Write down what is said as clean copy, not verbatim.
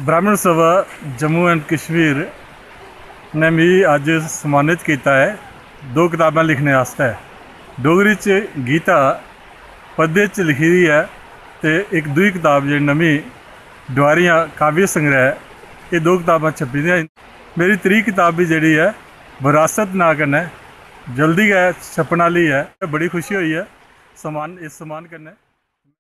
ब्राह्मण सभा जम्मू एंड कश्मीर ने भी अज सम्मानित किया है दो किताबां लिखने वास्ते। डोगरी च गीता पद्य च लिखी दी है तो एक दूई किताब जी नवी डुआरियां काव्य संग्रह, ये दो किताबां छपी दियां। मेरी त्री किताब भी जी है विरासत ना कन्नै जल्दी गै छपन वाली है। बड़ी खुशी हुई है इस सम्मान कन्नै।